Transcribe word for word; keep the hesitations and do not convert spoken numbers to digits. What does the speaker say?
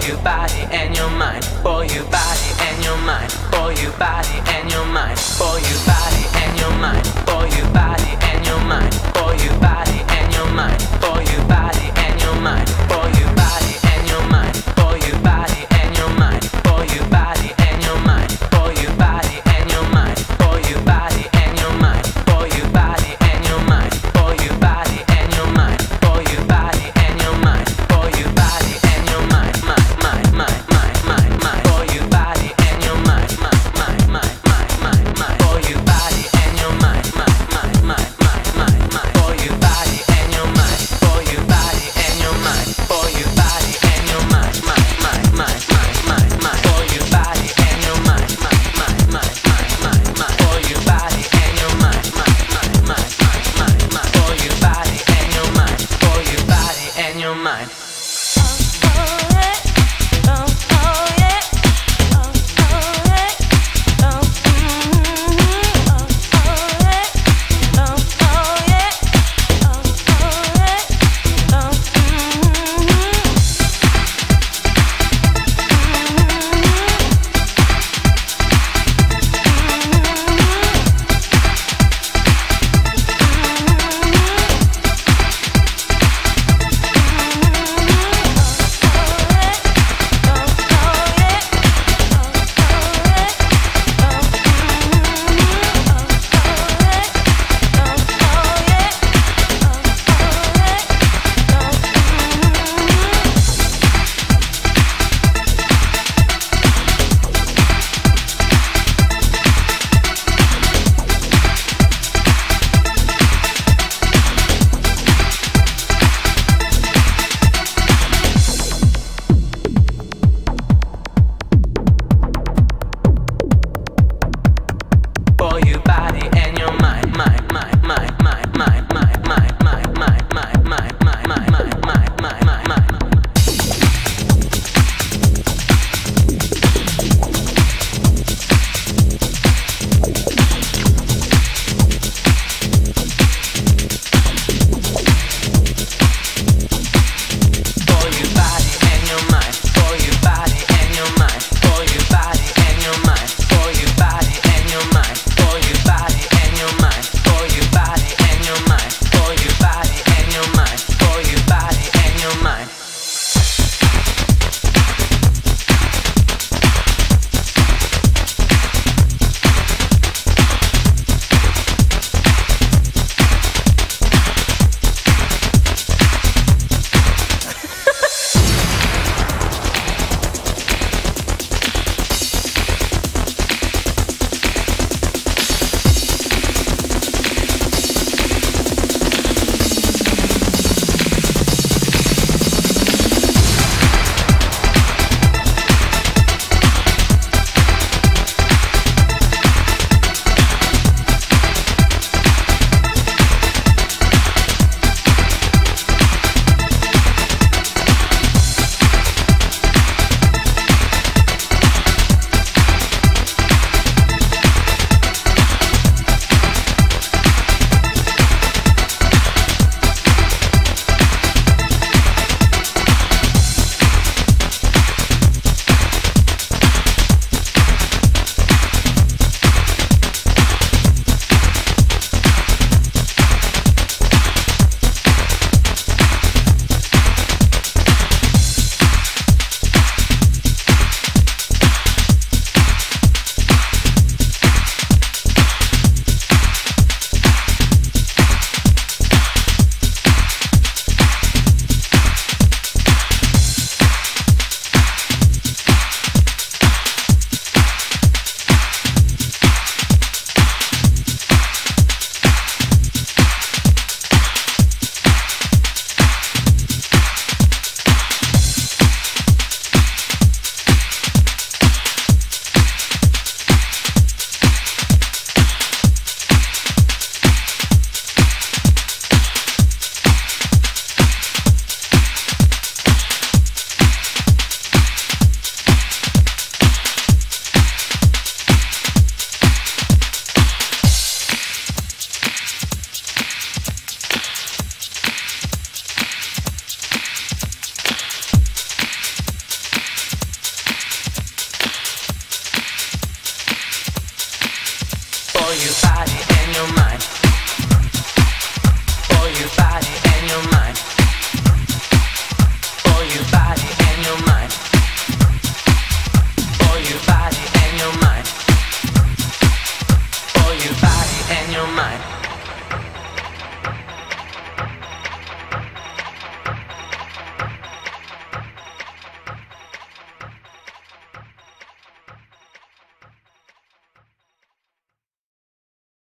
your body and your mind, for your body and your mind, for your body and your mind, for your body and your mind, for your body and your mind, for your body and your mind, for your body and your mind, for your body and your mind, for your body and your mind, for your body and your mind, for your body and your mind, for your body and your mind, for your body and your mind, for your body and your mind, for your body and your mind, for your body and your mind, mind, mind, mind, mind, mind, mind, for your body and your mind, mind, mind, mind, mind, mind, mind, for your body and your mind, mind, mind, mind, mind, mind, mind, for your body and your mind, for your body and your mind, for your body and your mind, mind, mind, mind, mind, mind, mind, for your body and your mind, mind, mind, mind, mind, mind, mind, for your body and your mind, mind, mind, mind, mind, mind, mind, for your body and your mind, for your body and your mind.